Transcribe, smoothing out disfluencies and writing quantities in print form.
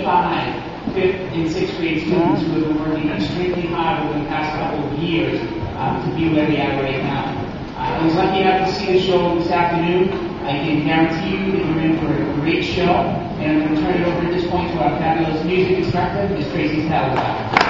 25 fifth and sixth grade students who have been working extremely hard over the past couple of years to be where they are right now. I was lucky enough to see the show this afternoon. I can guarantee you that you're in for a great show, and I'm going to turn it over at this point to our fabulous music instructor, Ms. Tracy Talbot.